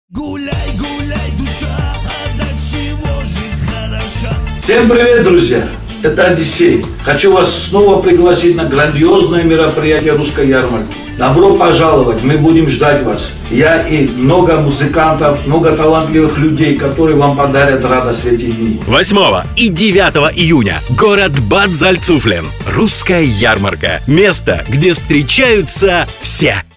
Гуляй, гуляй, душа, а до чего жизнь хороша. Всем привет, друзья! Это Одиссей. Хочу вас снова пригласить на грандиозное мероприятие русской ярмарки. Добро пожаловать, мы будем ждать вас. Я и много музыкантов, много талантливых людей, которые вам подарят радость в эти дни. 8 и 9 июня. Город Бад Зальцуфлен. Русская ярмарка. Место, где встречаются все.